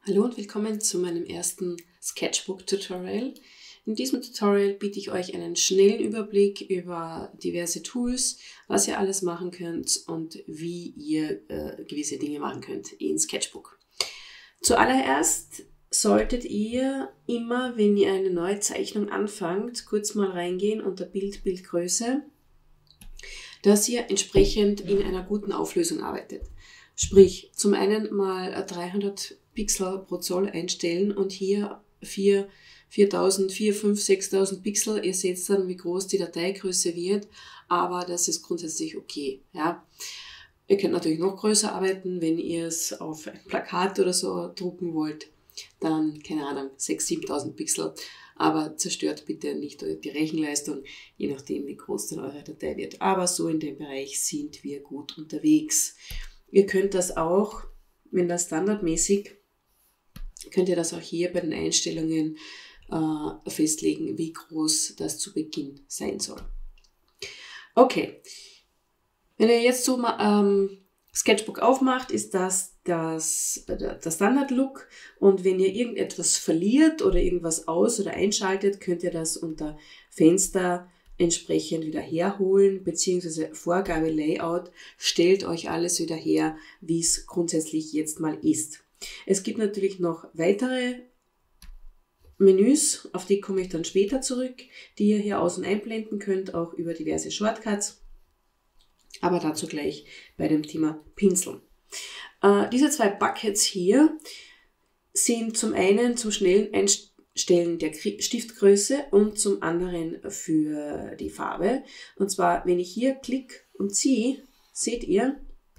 Hallo und willkommen zu meinem ersten Sketchbook-Tutorial. In diesem Tutorial biete ich euch einen schnellen Überblick über diverse Tools, was ihr alles machen könnt und wie ihr gewisse Dinge machen könnt in Sketchbook. Zuallererst solltet ihr immer, wenn ihr eine neue Zeichnung anfangt, kurz mal reingehen unter Bild, Bildgröße, dass ihr entsprechend in einer guten Auflösung arbeitet. Sprich, zum einen mal 300 Pixel pro Zoll einstellen und hier 4000, 4, 5, 6000 Pixel. Ihr seht dann, wie groß die Dateigröße wird, aber das ist grundsätzlich okay. Ja. Ihr könnt natürlich noch größer arbeiten, wenn ihr es auf ein Plakat oder so drucken wollt, dann, keine Ahnung, 6.000, 7.000 Pixel. Aber zerstört bitte nicht die Rechenleistung, je nachdem, wie groß dann eure Datei wird. Aber so in dem Bereich sind wir gut unterwegs. Ihr könnt das auch, wenn das standardmäßig, könnt ihr das auch hier bei den Einstellungen festlegen, wie groß das zu Beginn sein soll. Okay, wenn ihr jetzt so Sketchbook aufmacht, ist das der Standard-Look, und wenn ihr irgendetwas verliert oder irgendwas aus- oder einschaltet, könnt ihr das unter Fenster entsprechend wieder herholen, beziehungsweise Vorgabe Layout stellt euch alles wieder her, wie es grundsätzlich jetzt mal ist. Es gibt natürlich noch weitere Menüs, auf die komme ich dann später zurück, die ihr hier außen einblenden könnt, auch über diverse Shortcuts, aber dazu gleich bei dem Thema Pinseln. Diese zwei Buckets hier sind zum einen zum schnellen Einstellen der Stiftgröße und zum anderen für die Farbe. Und zwar, wenn ich hier klicke und ziehe, seht ihr,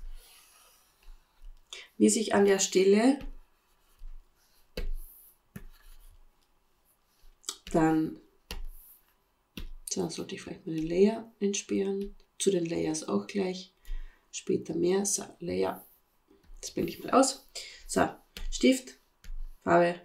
wie sich an der Stelle dann, so sollte ich vielleicht mal den Layer entsperren, zu den Layers auch gleich, später mehr, so, Layer, das blende ich mal aus, so, Stift, Farbe,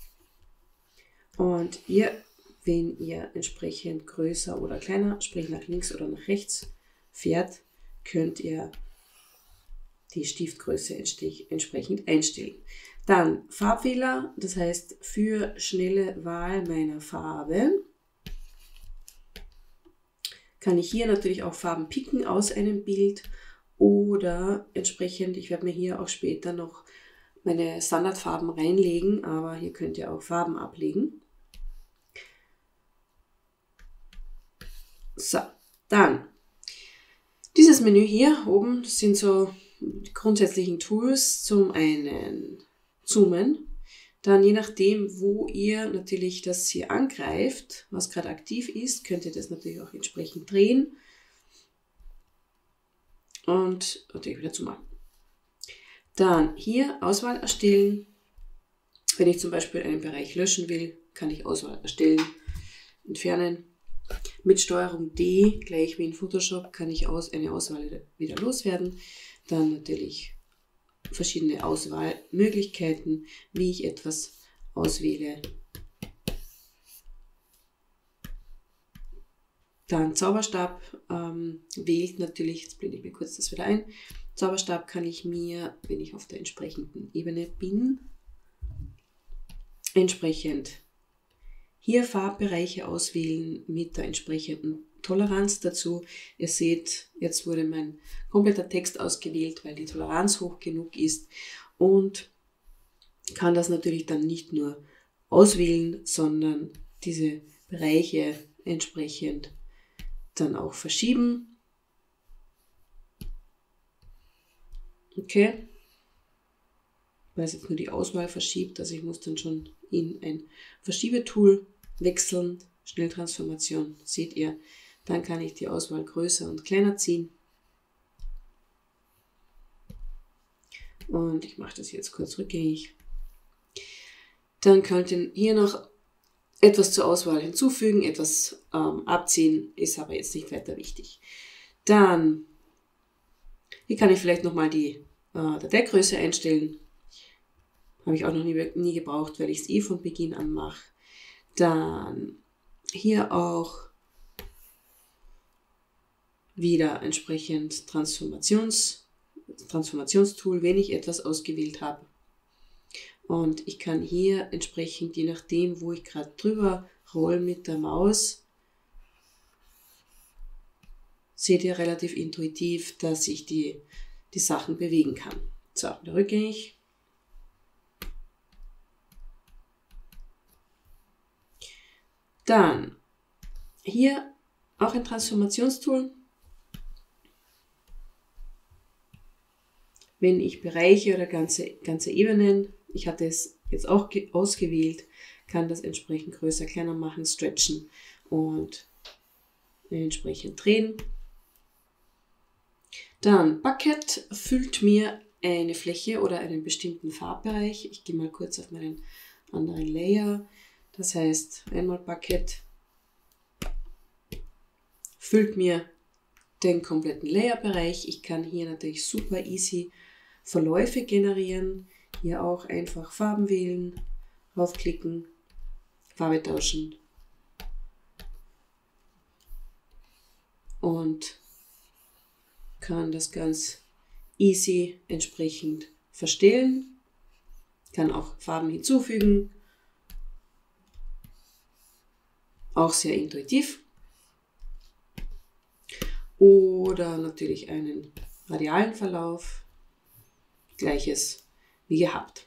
und ihr, wenn ihr entsprechend größer oder kleiner, sprich nach links oder nach rechts fährt, könnt ihr die Stiftgröße entsprechend einstellen. Dann Farbwähler, das heißt für schnelle Wahl meiner Farbe kann ich hier natürlich auch Farben picken aus einem Bild oder entsprechend, ich werde mir hier auch später noch meine Standardfarben reinlegen, aber hier könnt ihr auch Farben ablegen. So, dann dieses Menü hier oben sind so die grundsätzlichen Tools. Zum einen Zoomen, dann je nachdem, wo ihr natürlich das hier angreift, was gerade aktiv ist, könnt ihr das natürlich auch entsprechend drehen und natürlich wieder zumachen. Dann hier Auswahl erstellen. Wenn ich zum Beispiel einen Bereich löschen will, kann ich Auswahl erstellen, entfernen. Mit Steuerung D, gleich wie in Photoshop, kann ich eine Auswahl wieder loswerden. Dann natürlich verschiedene Auswahlmöglichkeiten, wie ich etwas auswähle. Dann Zauberstab wählt natürlich, jetzt blende ich mir kurz das wieder ein. Zauberstab kann ich mir, wenn ich auf der entsprechenden Ebene bin, entsprechend hier Farbbereiche auswählen mit der entsprechenden Toleranz dazu. Ihr seht, jetzt wurde mein kompletter Text ausgewählt, weil die Toleranz hoch genug ist, und kann das natürlich dann nicht nur auswählen, sondern diese Bereiche entsprechend dann auch verschieben. Okay, weil es jetzt nur die Auswahl verschiebt, also ich muss dann schon in ein Verschiebetool wechseln, Schnelltransformation, seht ihr, dann kann ich die Auswahl größer und kleiner ziehen. Und ich mache das jetzt kurz rückgängig. Dann könnt ihr hier noch etwas zur Auswahl hinzufügen, etwas abziehen, ist aber jetzt nicht weiter wichtig. Dann, hier kann ich vielleicht nochmal die Dateigröße einstellen. Habe ich auch noch nie gebraucht, weil ich es eh von Beginn an mache. Dann hier auch wieder entsprechend Transformationstool, wenn ich etwas ausgewählt habe. Und ich kann hier entsprechend, je nachdem, wo ich gerade drüber roll mit der Maus, seht ihr relativ intuitiv, dass ich die Sachen bewegen kann. So, wieder rückgängig. Dann hier auch ein Transformationstool. Wenn ich Bereiche oder ganze Ebenen, ich hatte es jetzt auch ausgewählt, kann das entsprechend größer, kleiner machen, stretchen und entsprechend drehen. Dann Bucket füllt mir eine Fläche oder einen bestimmten Farbbereich. Ich gehe mal kurz auf meinen anderen Layer. Das heißt, einmal Bucket füllt mir den kompletten Layerbereich. Ich kann hier natürlich super easy Verläufe generieren. Hier auch einfach Farben wählen, raufklicken, Farbe tauschen und kann das ganz easy entsprechend verstellen. Kann auch Farben hinzufügen. Auch sehr intuitiv. Oder natürlich einen radialen Verlauf. Gleiches wie gehabt.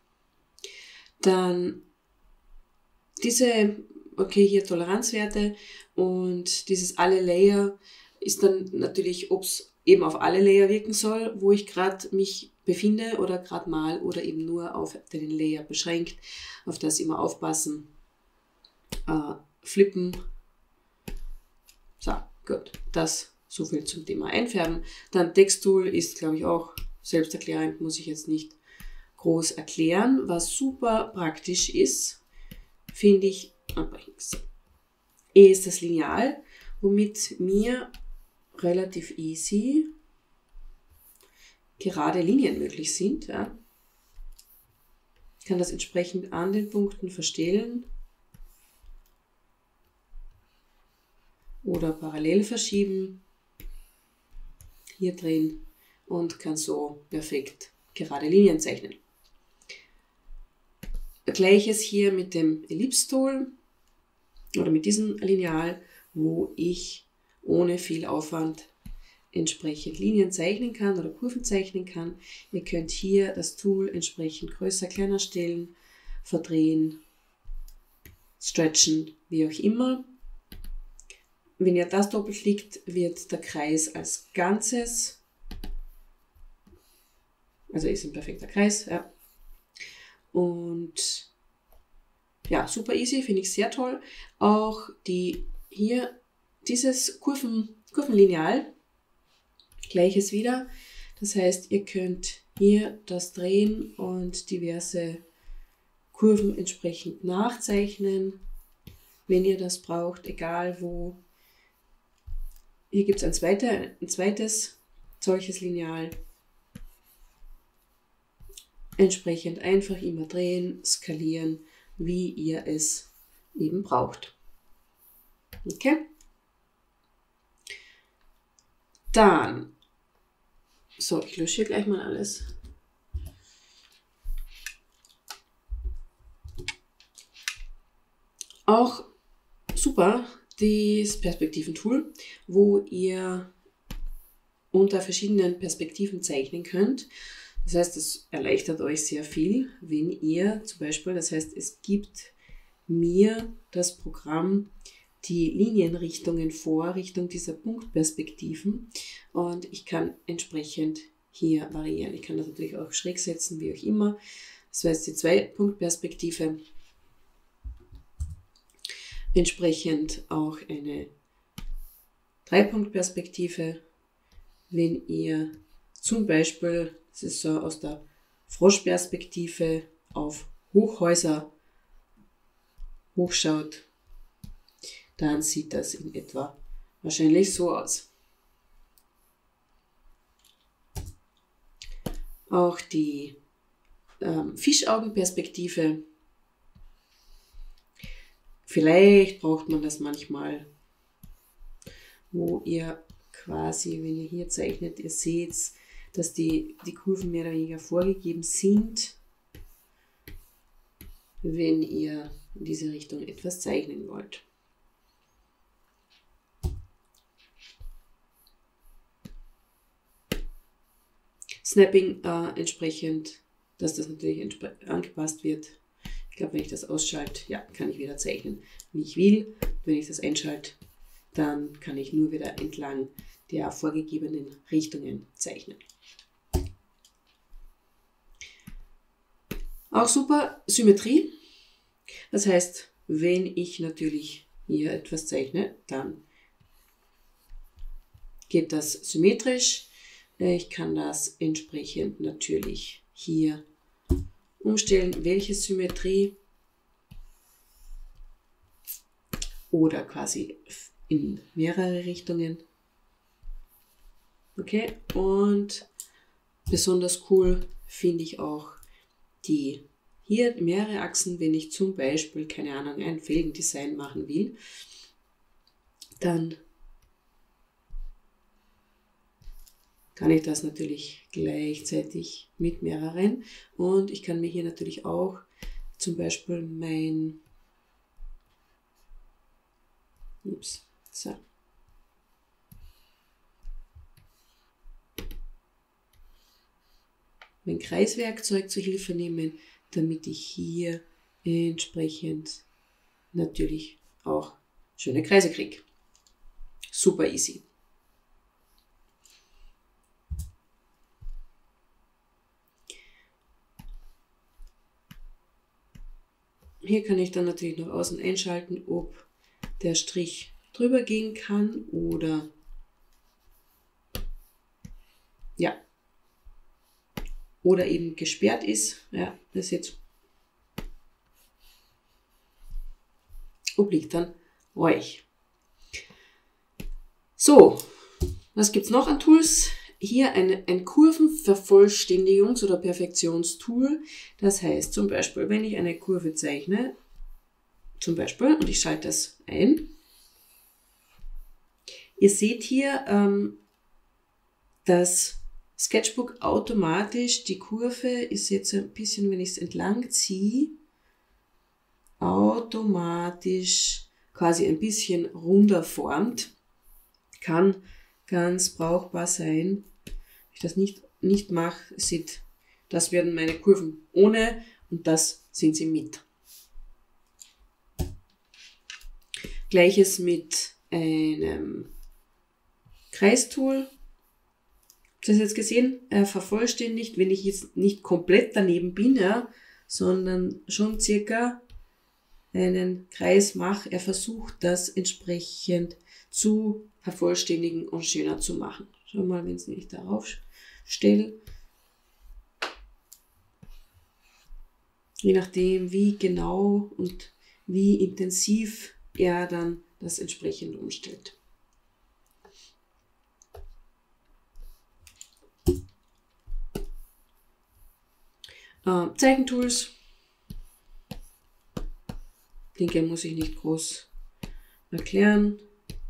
Dann diese, okay, hier Toleranzwerte und dieses alle Layer ist dann natürlich, ob es eben auf alle Layer wirken soll, wo ich gerade mich befinde oder gerade mal oder eben nur auf den Layer beschränkt. Auf das immer aufpassen. Flippen. So, gut. Das so viel zum Thema Einfärben. Dann Texttool ist, glaube ich, auch selbsterklärend, muss ich jetzt nicht groß erklären. Was super praktisch ist, finde ich, ist das Lineal, womit mir relativ easy gerade Linien möglich sind. Ja. Ich kann das entsprechend an den Punkten verstellen oder parallel verschieben, hier drehen und kann so perfekt gerade Linien zeichnen. Gleiches hier mit dem Ellipse-Tool oder mit diesem Lineal, wo ich ohne viel Aufwand entsprechend Linien zeichnen kann oder Kurven zeichnen kann. Ihr könnt hier das Tool entsprechend größer, kleiner stellen, verdrehen, stretchen, wie auch immer. Wenn ihr das doppelklickt, wird der Kreis als Ganzes, also ist ein perfekter Kreis, ja. Und ja, super easy, finde ich sehr toll. Auch dieses Kurvenlineal, gleiches wieder. Das heißt, ihr könnt hier das drehen und diverse Kurven entsprechend nachzeichnen, wenn ihr das braucht, egal wo. Hier gibt es ein zweites solches Lineal. Entsprechend einfach immer drehen, skalieren, wie ihr es eben braucht. Okay? Dann, so, ich lösche hier gleich mal alles. Auch super, das Perspektiven-Tool, wo ihr unter verschiedenen Perspektiven zeichnen könnt. Das heißt, es erleichtert euch sehr viel, wenn ihr zum Beispiel, das heißt, es gibt mir das Programm die Linienrichtungen vor, Richtung dieser Punktperspektiven, und ich kann entsprechend hier variieren. Ich kann das natürlich auch schräg setzen, wie auch immer. Das heißt, die 2-Punkt-Perspektive, entsprechend auch eine 3-Punkt-Perspektive, wenn ihr zum Beispiel, das ist so aus der Froschperspektive, auf Hochhäuser hochschaut, dann sieht das in etwa wahrscheinlich so aus. Auch die Fischaugenperspektive, vielleicht braucht man das manchmal, wo ihr quasi, wenn ihr hier zeichnet, ihr seht, dass die Kurven mehr oder weniger vorgegeben sind. wenn ihr in diese Richtung etwas zeichnen wollt. Snapping entsprechend, dass das natürlich angepasst wird. Ich glaube, wenn ich das ausschalte, ja, kann ich wieder zeichnen, wie ich will. Wenn ich das einschalte, dann kann ich nur wieder entlang der vorgegebenen Richtungen zeichnen. Auch super Symmetrie. Das heißt, wenn ich natürlich hier etwas zeichne, dann geht das symmetrisch. Ich kann das entsprechend natürlich hier umstellen, welche Symmetrie oder quasi in mehrere Richtungen. Okay, und besonders cool finde ich auch die hier mehrere Achsen, wenn ich zum Beispiel, keine Ahnung, ein Felgendesign machen will, dann kann ich das natürlich gleichzeitig mit mehreren und ich kann mir hier natürlich auch zum Beispiel mein Kreiswerkzeug zur Hilfe nehmen, damit ich hier entsprechend natürlich auch schöne Kreise kriege. Super easy. Hier kann ich dann natürlich nach außen einschalten, ob der Strich drüber gehen kann oder ja, oder eben gesperrt ist. Ja, das jetzt obliegt dann euch. So, was gibt es noch an Tools? Hier ein Kurvenvervollständigungs- oder Perfektionstool. Das heißt zum Beispiel, wenn ich eine Kurve zeichne, zum Beispiel, und ich schalte das ein. Ihr seht hier, dass Sketchbook automatisch, die Kurve ist jetzt ein bisschen, wenn ich es entlang ziehe, automatisch quasi ein bisschen runder formt. Kann ganz brauchbar sein. Wenn ich das nicht mache, seht, das werden meine Kurven ohne und das sind sie mit. Gleiches mit einem Kreistool. Habt ihr das jetzt gesehen? Vervollständigt, wenn ich jetzt nicht komplett daneben bin, ja, sondern schon circa einen Kreis mache. Er versucht das entsprechend zu vervollständigen und schöner zu machen. Schau mal, wenn es nicht darauf stelle. Je nachdem, wie genau und wie intensiv er dann das entsprechend umstellt. Zeichentools. Ich denke, muss ich nicht groß erklären.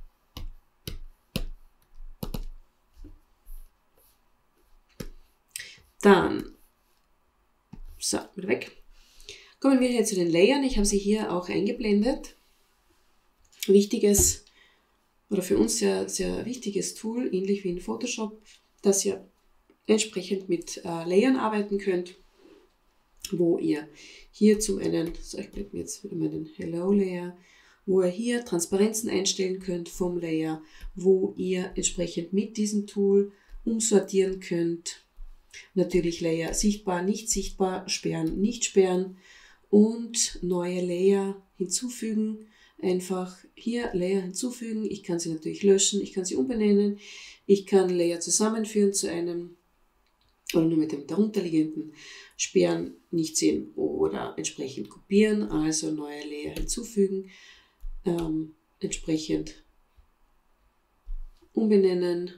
Dann, so, wieder weg. Kommen wir hier zu den Layern. Ich habe sie hier auch eingeblendet. Wichtiges oder für uns sehr, sehr wichtiges Tool, ähnlich wie in Photoshop, dass ihr entsprechend mit Layern arbeiten könnt, wo ihr hier zum einen, so ich blende mir jetzt wieder mal den Hello Layer, wo ihr hier Transparenzen einstellen könnt vom Layer, wo ihr entsprechend mit diesem Tool umsortieren könnt. Natürlich Layer sichtbar, nicht sichtbar, sperren, nicht sperren und neue Layer hinzufügen. Einfach hier Layer hinzufügen. Ich kann sie natürlich löschen, ich kann sie umbenennen, ich kann Layer zusammenführen zu einem oder nur mit dem darunterliegenden Sperren nicht sehen oder entsprechend kopieren, also neue Layer hinzufügen, entsprechend umbenennen.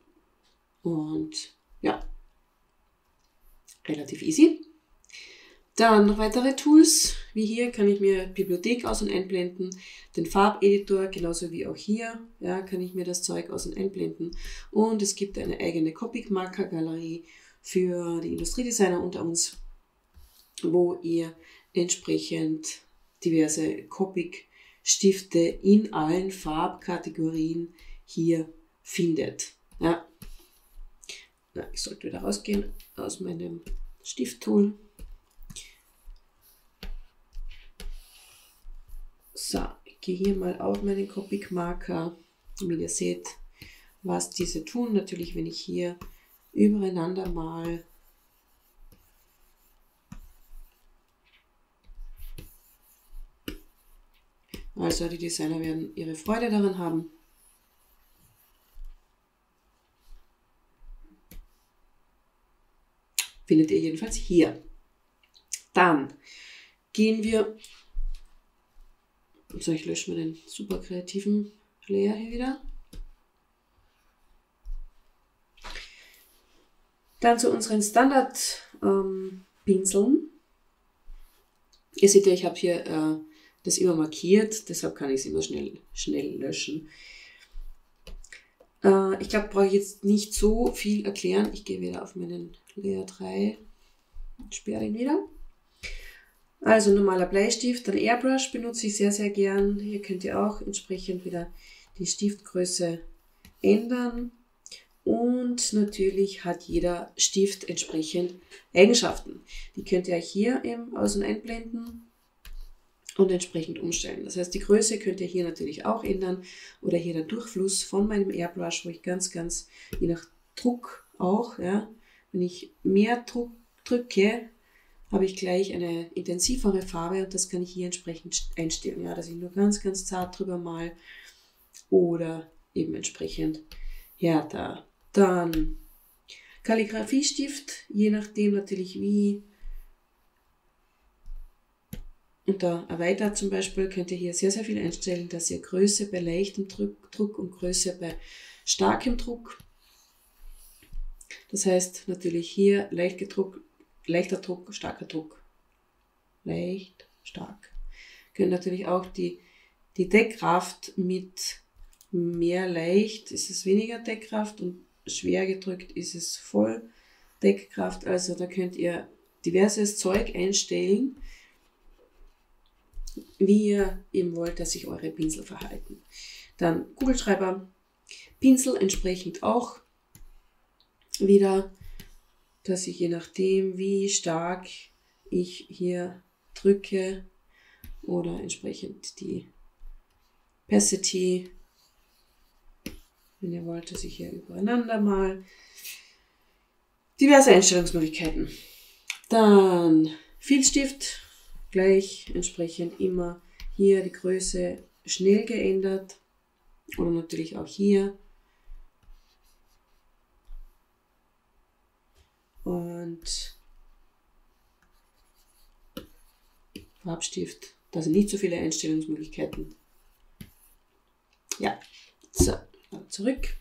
Und ja, relativ easy. Dann noch weitere Tools, wie hier kann ich mir Bibliothek aus- und einblenden, den Farbeditor, genauso wie auch hier, ja, kann ich mir das Zeug aus- und einblenden. Und es gibt eine eigene Copic-Marker-Galerie für die Industriedesigner unter uns, wo ihr entsprechend diverse Copic-Stifte in allen Farbkategorien hier findet. Ja. Na, ich sollte wieder rausgehen aus meinem Stifttool. So, ich gehe hier mal auf meinen Copic-Marker, damit ihr seht, was diese tun. Natürlich, wenn ich hier übereinander mal also die Designer werden ihre Freude daran haben. Findet ihr jedenfalls hier. Dann gehen wir, so ich lösche mal den super kreativen Layer hier wieder. Dann zu unseren Standard-Pinseln. Ihr seht ja, ich habe hier das immer markiert, deshalb kann ich es immer schnell löschen. Ich glaube, brauche ich jetzt nicht so viel erklären. Ich gehe wieder auf meinen Layer 3 und sperre ihn wieder. Also normaler Bleistift, dann Airbrush benutze ich sehr, sehr gern. Hier könnt ihr auch entsprechend wieder die Stiftgröße ändern. Und natürlich hat jeder Stift entsprechend Eigenschaften. Die könnt ihr euch hier im Aus- und Einblenden und entsprechend umstellen. Das heißt, die Größe könnt ihr hier natürlich auch ändern oder hier der Durchfluss von meinem Airbrush, wo ich ganz, je nach Druck auch, ja, wenn ich mehr Druck drücke, habe ich gleich eine intensivere Farbe und das kann ich hier entsprechend einstellen, ja, dass ich nur ganz, ganz zart drüber mal oder eben entsprechend härter. Dann Kalligrafiestift, je nachdem natürlich wie. Unter Erweitert zum Beispiel könnt ihr hier sehr, sehr viel einstellen, dass ihr Größe bei leichtem Druck und Größe bei starkem Druck. Das heißt natürlich hier leichter Druck, starker Druck. Leicht, stark. Ihr könnt natürlich auch die Deckkraft mit mehr leicht ist es weniger Deckkraft und schwer gedrückt ist es voll Deckkraft. Also da könnt ihr diverses Zeug einstellen, wie ihr eben wollt, dass sich eure Pinsel verhalten. Dann Kugelschreiber, Pinsel entsprechend auch wieder, dass ich je nachdem, wie stark ich hier drücke oder entsprechend die Opacity, wenn ihr wollt, dass ich hier übereinander mal diverse Einstellungsmöglichkeiten. Dann Filzstift, gleich entsprechend immer hier die Größe schnell geändert oder natürlich auch hier. Und Farbstift, da sind nicht so viele Einstellungsmöglichkeiten. Ja, so, zurück.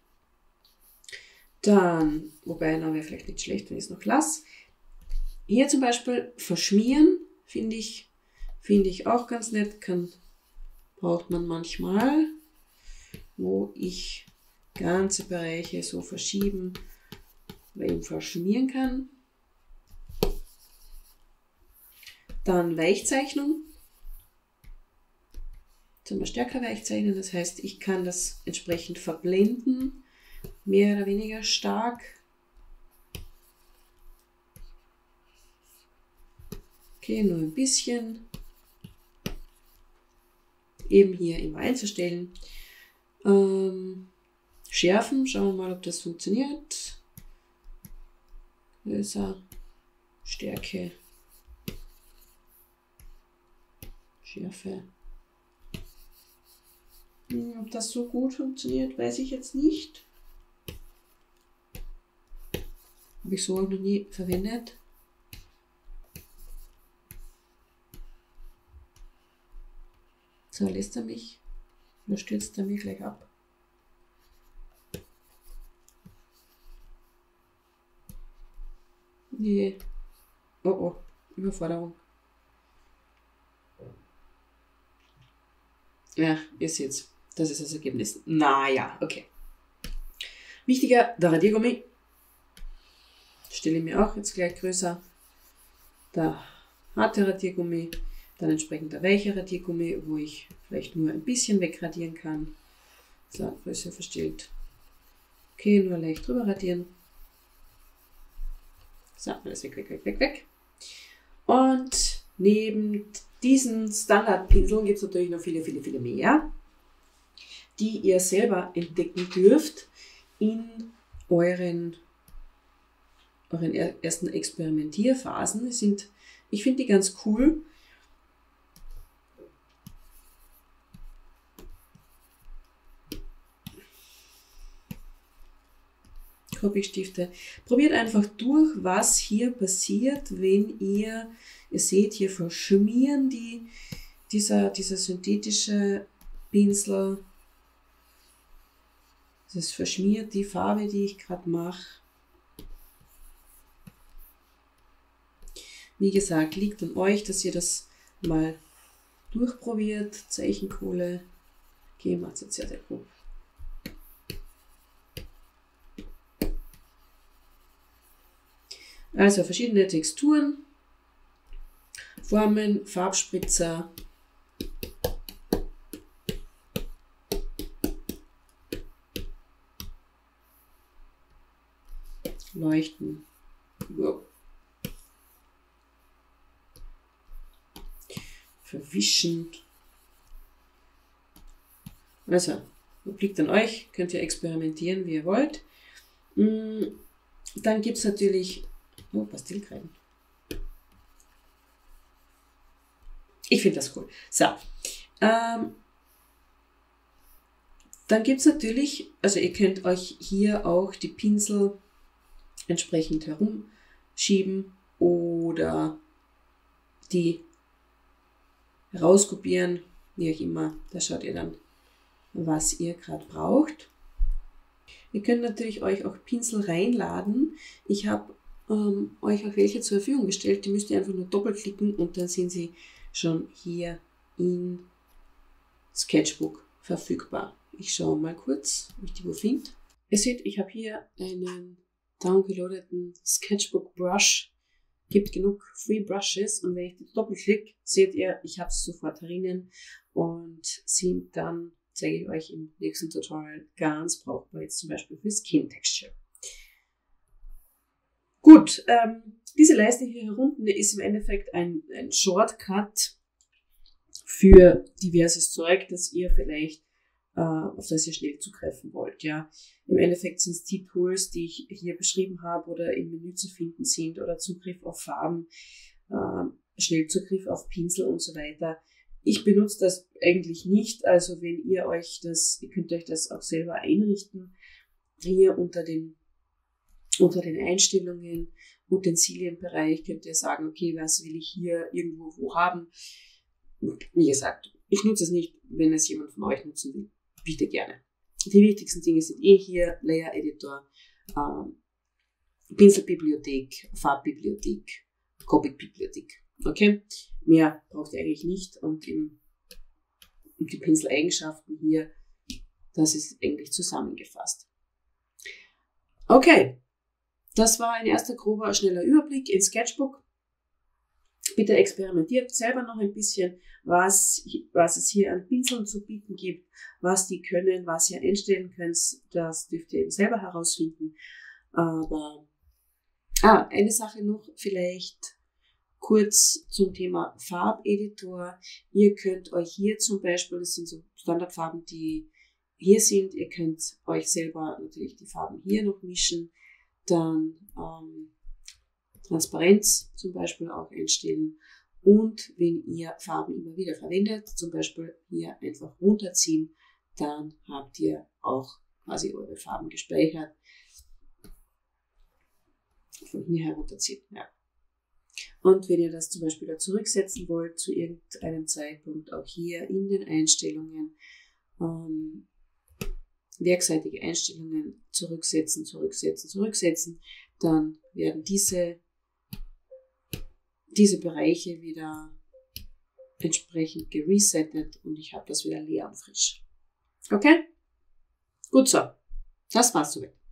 Dann, wobei, na, wäre vielleicht nicht schlecht, wenn ich es noch lasse. Hier zum Beispiel verschmieren, finde ich auch ganz nett. Braucht man manchmal, wo ich ganze Bereiche so verschieben oder eben verschmieren kann. Dann Weichzeichnung. Zum Beispiel stärker weichzeichnen, das heißt, ich kann das entsprechend verblenden, mehr oder weniger stark. Okay, nur ein bisschen. Eben hier immer einzustellen. Schärfen, schauen wir mal, ob das funktioniert. Größer, Stärke, Schärfe. Ob das so gut funktioniert, weiß ich jetzt nicht. Habe ich so noch nie verwendet. So, lässt er mich oder stürzt er mich gleich ab? Nee. Oh oh. Überforderung. Ja, ihr seht, das ist das Ergebnis. Naja, okay. Wichtiger, der Radiergummi. Stelle ich mir auch jetzt gleich größer. Der harte Radiergummi, dann entsprechend der weiche Radiergummi, wo ich vielleicht nur ein bisschen wegradieren kann. So, Größe verstellt. Okay, nur leicht drüber radieren. So, alles weg, weg, weg, weg, weg. Und neben diesen Standardpinseln gibt es natürlich noch viele, viele, viele mehr, die ihr selber entdecken dürft in euren ersten Experimentierphasen. Ich finde die ganz cool. Copic-Stifte. Probiert einfach durch, was hier passiert, wenn ihr seht, hier verschmieren dieser synthetische Pinsel. Das verschmiert die Farbe, die ich gerade mache. Wie gesagt, liegt an euch, dass ihr das mal durchprobiert. Zeichenkohle. Okay, macht es jetzt sehr, sehr gut. Also verschiedene Texturen, Formen, Farbspritzer. Leuchten. Wow. Verwischen. Also, obliegt an euch, könnt ihr experimentieren, wie ihr wollt. Dann gibt es natürlich Pastillkreiden. Ich finde das cool. So. Dann gibt es natürlich, also ihr könnt euch hier auch die Pinsel entsprechend herumschieben oder die rauskopieren, wie auch immer. Da schaut ihr dann, was ihr gerade braucht. Ihr könnt natürlich euch auch Pinsel reinladen. Ich habe euch auch welche zur Verfügung gestellt. Die müsst ihr einfach nur doppelklicken und dann sind sie schon hier in Sketchbook verfügbar. Ich schaue mal kurz, ob ich die wo finde. Ihr seht, ich habe hier einen downgeloadeten Sketchbook Brush. Gibt genug Free Brushes und wenn ich die doppelklicke, seht ihr, ich habe es sofort drinnen und sind dann, zeige ich euch im nächsten Tutorial, ganz brauchbar, jetzt zum Beispiel für Skin Texture. Gut, diese Leiste hier unten ist im Endeffekt ein Shortcut für diverses Zeug, das ihr vielleicht, auf das ihr schnell zugreifen wollt. Ja. Im Endeffekt sind es die Tools, die ich hier beschrieben habe oder im Menü zu finden sind oder Zugriff auf Farben, Schnellzugriff auf Pinsel und so weiter. Ich benutze das eigentlich nicht, also wenn ihr könnt euch das auch selber einrichten, hier unter den Einstellungen, Utensilienbereich könnt ihr sagen, okay, was will ich hier irgendwo wo haben. Wie gesagt, ich nutze es nicht, wenn es jemand von euch nutzen will, bitte gerne. Die wichtigsten Dinge sind hier Layer Editor, Pinselbibliothek, Farbbibliothek, Copic-Bibliothek. Okay, mehr braucht ihr eigentlich nicht und die Pinseleigenschaften hier, das ist eigentlich zusammengefasst. Okay. Das war ein erster grober, schneller Überblick in Sketchbook. Bitte experimentiert selber noch ein bisschen, was es hier an Pinseln zu bieten gibt, was die können, was ihr einstellen könnt. Das dürft ihr eben selber herausfinden. Aber eine Sache noch vielleicht kurz zum Thema Farbeditor. Ihr könnt euch hier zum Beispiel, das sind so Standardfarben, die hier sind, ihr könnt euch selber natürlich die Farben hier noch mischen. Dann Transparenz zum Beispiel auch einstellen und wenn ihr Farben immer wieder verwendet, zum Beispiel hier einfach runterziehen, dann habt ihr auch quasi eure Farben gespeichert. Von hier herunterziehen. Ja. Und wenn ihr das zum Beispiel da zurücksetzen wollt zu irgendeinem Zeitpunkt, auch hier in den Einstellungen, werkseitige Einstellungen zurücksetzen, dann werden diese diese Bereiche wieder entsprechend geresettet und ich habe das wieder leer und frisch. Okay? Gut so. Das war's soweit.